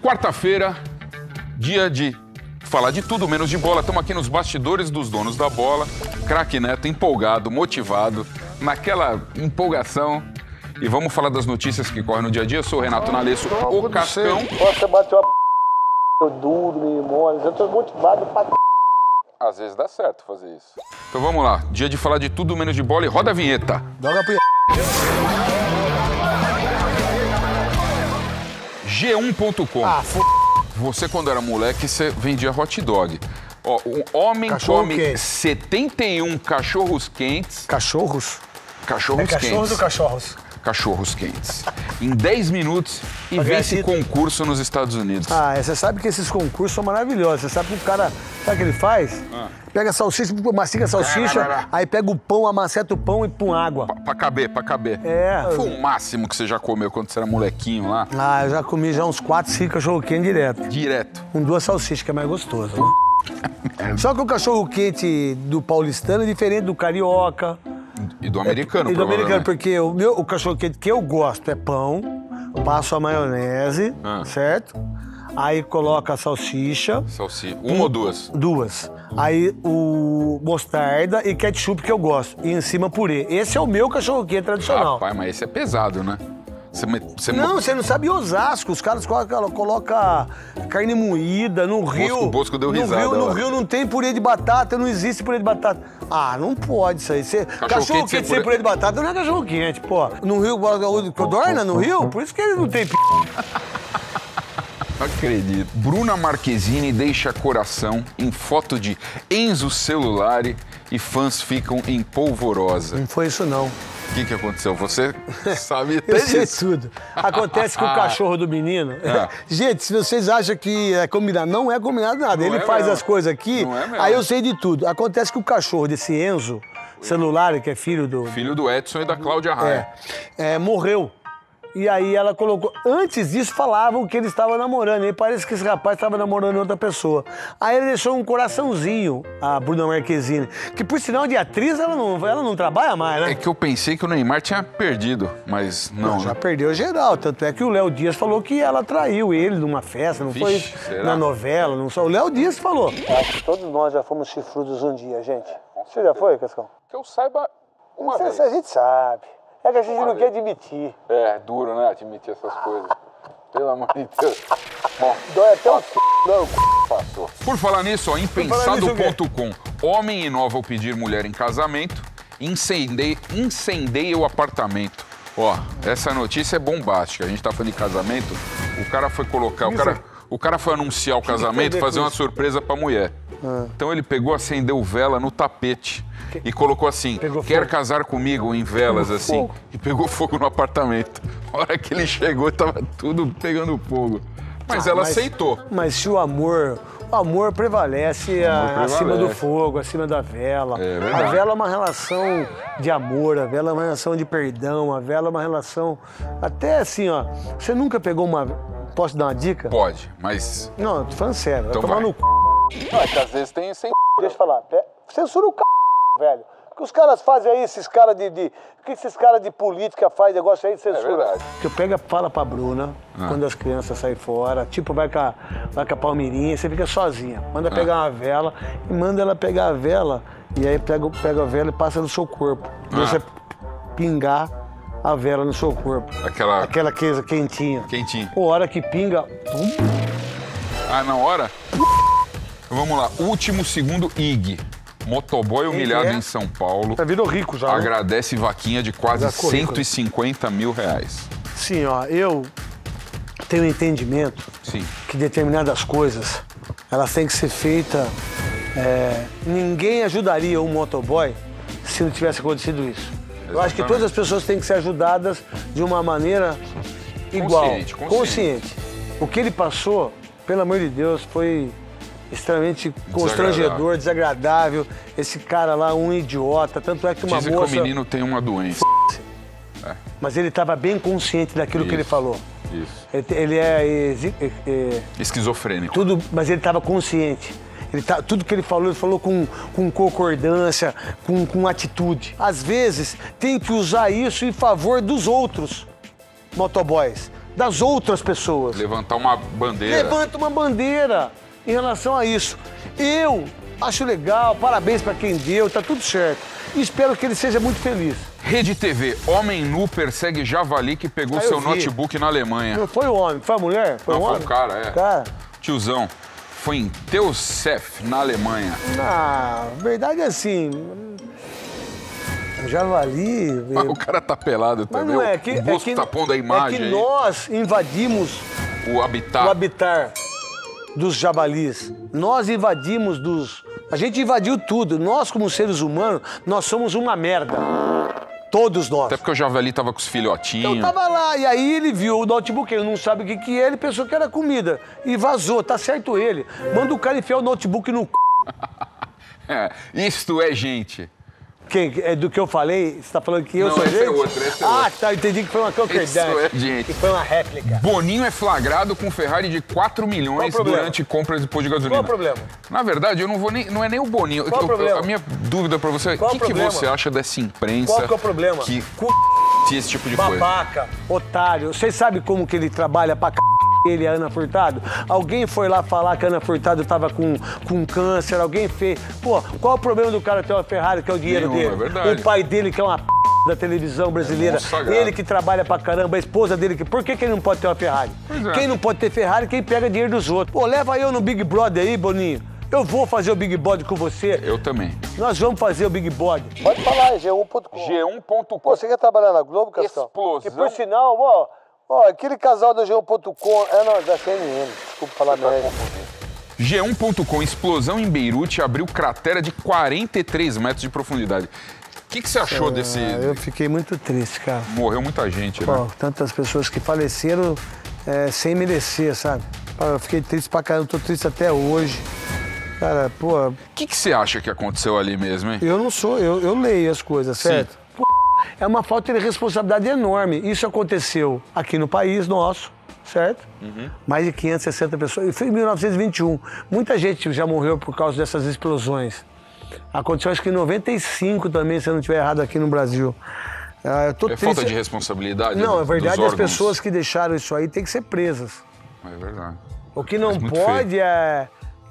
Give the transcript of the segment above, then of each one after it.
Quarta-feira, dia de falar de tudo menos de bola. Estamos aqui nos bastidores dos donos da bola. Craque Neto, empolgado, motivado, naquela empolgação. E vamos falar das notícias que correm no dia a dia. Eu sou o Renato Nalesso, o Cascão. Você bateu eu duro, meio mole. Eu tô motivado pra Às vezes dá certo fazer isso. Então vamos lá. Dia de falar de tudo menos de bola e roda a vinheta. Joga pra G1.com. Você, quando era moleque, você vendia hot dog. Ó, um homem Cachorro come quente. 71 cachorros quentes. Cachorros? Cachorros quentes. Cachorros ou cachorros? Cachorros quentes. Em 10 minutos e vence concurso nos Estados Unidos. Você sabe que esses concursos são maravilhosos. Você sabe que o cara, sabe o que ele faz? Pega a salsicha, mastiga a salsicha, aí pega o pão, amaceta o pão e põe água. Pra caber. É. Foi o máximo que você já comeu quando você era molequinho lá? Eu já comi já uns 4, 5 cachorro-quente direto. Direto. Com 2 salsichas, que é mais gostoso, né? Só que o cachorro-quente do paulistano é diferente do carioca. E do americano, E do americano, provavelmente. porque o cachorro-quente que eu gosto é pão, passo a maionese, certo? Aí coloca a salsicha. Uma ou duas? 2. Aí o mostarda e ketchup que eu gosto. E em cima purê. Esse é o meu cachorro-quente tradicional. Rapaz, mas esse é pesado, né? Não, você não sabe Osasco. Os caras colocam carne moída no Rio. O Bosco deu risada. No Rio não tem purê de batata, não existe purê de batata. Não pode isso aí. Cachorro-quente sem purê de batata não é cachorro-quente, pô. No Rio, Codorna, no Rio, por isso que ele não tem Não acredito. Bruna Marquezine deixa coração em foto de Enzo Celulari e fãs ficam em polvorosa. Não foi isso, não. O que aconteceu? Você sabe até Eu sei disso. tudo. Acontece que o cachorro do menino... Gente, se vocês acham que é combinado, não é combinado nada. Não Ele é faz mesmo. as coisas aqui, Não é mesmo. aí eu sei de tudo. Acontece que o cachorro desse Enzo Celulari, que é filho do... Filho do Edson e da Cláudia Raia. morreu. E aí ela colocou... Antes disso falavam que ele estava namorando. E parece que esse rapaz estava namorando outra pessoa. Aí ele deixou um coraçãozinho, a Bruna Marquezine. Que por sinal de atriz, ela não trabalha mais, né? É que eu pensei que o Neymar tinha perdido, mas não. Já né? perdeu geral. Tanto é que o Léo Dias falou que ela traiu ele numa festa. Não foi será? na novela. Não só. O Léo Dias falou. Acho que todos nós já fomos chifrudos um dia, gente. Você já foi, Cascão? Que eu saiba uma vez. A gente sabe. É que a gente não quer admitir. É duro, né? Admitir essas coisas. Pelo amor de Deus. Bom, Dói até o passou. Por falar nisso, ó, impensado.com. Homem inova ao pedir mulher em casamento, incendeia o apartamento. Ó, essa notícia é bombástica. A gente tá falando de casamento, o cara foi colocar... O cara foi anunciar o casamento, fazer uma surpresa pra mulher. Então ele pegou, acendeu vela no tapete e colocou assim, quer casar comigo em velas, assim. E pegou fogo no apartamento. A hora que ele chegou, tava tudo pegando fogo. Mas ela aceitou. Mas se o amor prevalece acima do fogo, acima da vela. É verdade. A vela é uma relação de amor, a vela é uma relação de perdão, a vela é uma relação... Até assim, ó, você nunca pegou uma... Posso dar uma dica? Pode, mas... Não, tô falando sério. Então vai tomar vai. no c... Não, é que às vezes tem sem... Deixa eu falar. Censura o c... velho. O que os caras fazem aí, esses caras o que esses caras de política fazem, negócio aí de censura? É verdade. Que eu fala pra Bruna, quando as crianças saem fora, tipo, vai com a Palmeirinha, você fica sozinha. Manda pegar uma vela e manda ela pegar a vela, e aí pega a vela e passa no seu corpo. Deixa pingar a vela no seu corpo. Aquela coisa quentinha. Quentinha. A hora que pinga... Na hora? Vamos lá. Último segundo IG. Motoboy humilhado em São Paulo. Virou rico já, né? Agradece vaquinha de quase Já ficou rico, 150 mil reais. Sim, ó, eu tenho um entendimento que determinadas coisas, elas têm que ser feitas... ninguém ajudaria um motoboy se não tivesse acontecido isso. Eu acho que todas as pessoas têm que ser ajudadas de uma maneira igual. Consciente. O que ele passou, pelo amor de Deus, foi extremamente constrangedor, desagradável. Esse cara lá, um idiota. Tanto é que uma moça... Dizem que o menino tem uma doença. Mas ele estava bem consciente daquilo que ele falou. Isso. Ele é esquizofrênico. Mas ele estava consciente. Tudo que ele falou com concordância, com atitude. Às vezes, tem que usar isso em favor dos outros motoboys. das outras pessoas. Levantar uma bandeira. Levanta uma bandeira em relação a isso. Eu acho legal, parabéns pra quem deu, tá tudo certo. E espero que ele seja muito feliz. Rede TV, homem nu persegue javali que pegou seu notebook na Alemanha. Não foi o homem, foi a mulher? Foi o homem? Foi o cara, é. Cara. Tiozão, foi em Teusef, na Alemanha. Na verdade é assim... Javali... O cara tá pelado também. Não é, o Bosco tá pondo a imagem aí. Nós invadimos o habitat dos javalis. Nós invadimos A gente invadiu tudo. Nós, como seres humanos, nós somos uma merda. Todos nós. Até porque o javali tava com os filhotinhos. Então tava lá, e aí ele viu o notebook, ele não sabe o que é, ele pensou que era comida. E vazou, tá certo ele. Manda o cara enfiar o notebook no Isto é gente. Quem? É do que eu falei? Você tá falando que eu sou gente? Não, esse é outro. Ah, tá, entendi que foi uma coquerdade. Isso é gente. Que foi uma réplica. Boninho é flagrado com Ferrari de 4 milhões durante compras de posto de gasolina. Qual o problema? Na verdade, eu não vou nem... Não é nem o Boninho. Qual o problema? A minha dúvida pra você é, o que você acha dessa imprensa... Qual que é o problema? Que esse tipo de babaca, otário. Vocês sabem como que ele trabalha pra ele e a Ana Furtado? Alguém foi lá falar que a Ana Furtado tava com câncer, alguém fez... Pô, qual o problema do cara ter uma Ferrari, que é o dinheiro dele? É verdade. O pai dele, que é uma da televisão brasileira, ele que trabalha pra caramba, a esposa dele, por que ele não pode ter uma Ferrari? Quem não pode ter Ferrari, quem pega dinheiro dos outros. Pô, leva eu no Big Brother aí, Boninho. Eu vou fazer o Big Brother com você. Eu também. Nós vamos fazer o Big Brother. Pode falar, G1.com. G1.com. Pô, você quer trabalhar na Globo, Castão? Explosão. Que por sinal, ó, aquele casal do G1.com... não, da CNN, desculpa falar merda. G1.com, explosão em Beirute abriu cratera de 43 metros de profundidade. O que você achou desse... Eu fiquei muito triste, cara. Morreu muita gente, Pô, né? Tantas pessoas que faleceram sem merecer, sabe? Eu fiquei triste pra caramba, tô triste até hoje. Cara, pô... O que você acha que aconteceu ali mesmo, hein? Eu não sou, eu leio as coisas, certo? Pô, é uma falta de responsabilidade enorme. Isso aconteceu aqui no país nosso, certo? Mais de 560 pessoas. E foi em 1921. Muita gente já morreu por causa dessas explosões. Aconteceu acho que em 95 também, se eu não estiver errado, aqui no Brasil. Eu tô triste. Falta de responsabilidade? Não, é verdade, as pessoas que deixaram isso aí têm que ser presas. É verdade. O que não pode é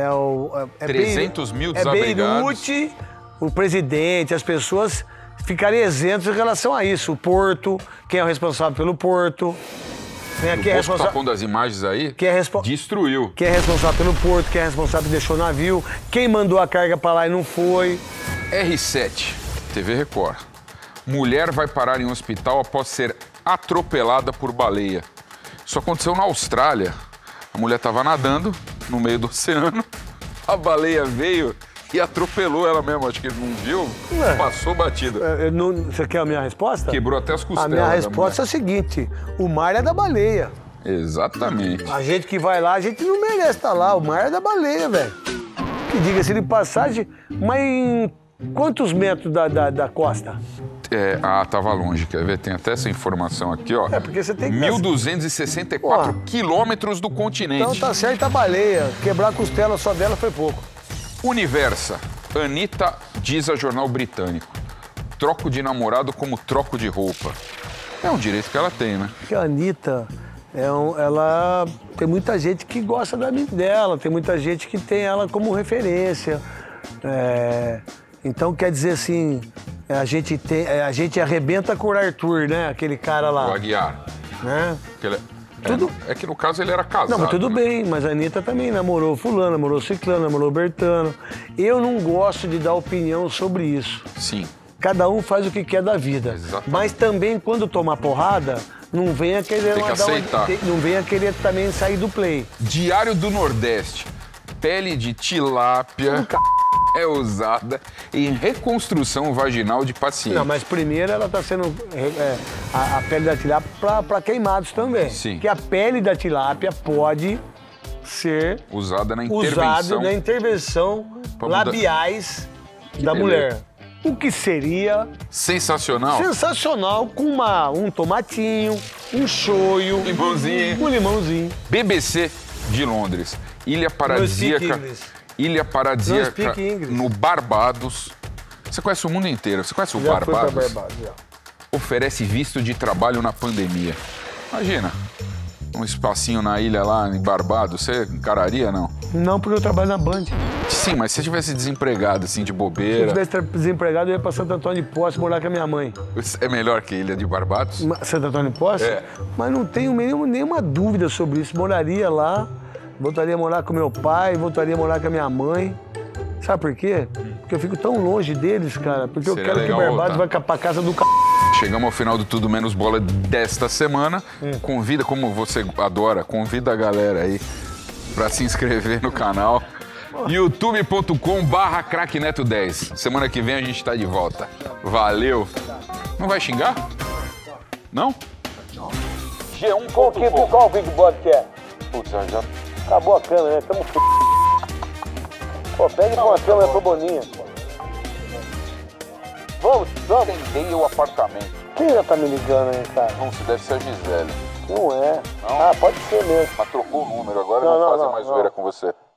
300 mil desabrigados. Beirute, o presidente, as pessoas ficarem isentos em relação a isso. O porto, quem é o responsável pelo porto. O Bosco tá pondo as imagens aí, destruiu. Quem é responsável pelo porto, quem é responsável que deixou o navio, quem mandou a carga pra lá e não foi. R7, TV Record. Mulher vai parar em um hospital após ser atropelada por baleia. Isso aconteceu na Austrália. A mulher estava nadando no meio do oceano, a baleia veio e atropelou ela mesmo. Acho que ele não viu, passou batida. Você quer a minha resposta? Quebrou até as costelas. A minha resposta é a seguinte, o mar é da baleia. Exatamente. A gente que vai lá, a gente não merece estar lá, o mar é da baleia, velho. Que diga-se de passagem, mas em quantos metros da costa? Tava longe, quer ver? Tem até essa informação aqui, ó. Porque você tem que... 1.264 quilômetros do continente. Então tá certo a baleia. Quebrar a costela só dela foi pouco. Universa. Anitta diz a jornal britânico. Troco de namorado como troco de roupa. É um direito que ela tem, né? Porque a Anitta, ela tem muita gente que gosta dela, tem muita gente que tem ela como referência. Então, quer dizer assim, a gente arrebenta com o Arthur, né? Aquele cara lá. O Aguiar. Né? É que no caso ele era casado. Não, mas tudo bem, mas a Anitta também namorou fulano, namorou ciclano, namorou Bertano. Eu não gosto de dar opinião sobre isso. Sim. Cada um faz o que quer da vida. Exatamente. Mas também, quando tomar porrada, não venha querer... Tem que aceitar. Não venha querer também sair do play. Diário do Nordeste. Pele de tilápia é usada em reconstrução vaginal de pacientes. Não, mas primeiro ela está sendo... a pele da tilápia para queimados também. Sim. Porque a pele da tilápia pode ser... Usada na intervenção. Labiais da mulher. O que seria... Sensacional. Sensacional, com um tomatinho, um shoyu... Limãozinho. Um limãozinho. BBC de Londres. Ilha paradisíaca no Barbados. Você conhece o mundo inteiro. Você conhece o Barbados? Fui pra Barbados, já. Oferece visto de trabalho na pandemia. Imagina, um espacinho na ilha lá, em Barbados, você encararia, não? Não, porque eu trabalho na Band. Sim, mas se você tivesse desempregado, assim, de Se eu bobeira... tivesse desempregado, eu ia pra Santo Antônio de Posse morar com a minha mãe. É melhor que a Ilha de Barbados? Santo Antônio de Posse? É. Mas não tenho nenhuma dúvida sobre isso. Moraria lá, voltaria a morar com meu pai, voltaria a morar com a minha mãe. Sabe por quê? Porque eu fico tão longe deles, cara. Porque Seria eu quero que o Barbados vai pra casa do c... Chegamos ao final do Tudo Menos Bola desta semana. Convida, como você adora, convida a galera aí pra se inscrever no canal. youtube.com/crackneto10. Semana que vem a gente tá de volta. Valeu. Não vai xingar? Não? G1.com. Qual o Big Bot que é? Putz, já... Acabou a câmera, né? Tamo f... Pô, pega uma câmera pro Boninha. Vamos. Atendei o apartamento. Quem já tá me ligando aí, cara? Não, se deve ser a Gisele. Não é. Não? Ah, pode ser mesmo. Mas trocou o número, agora não, vou fazer mais zoeira com você.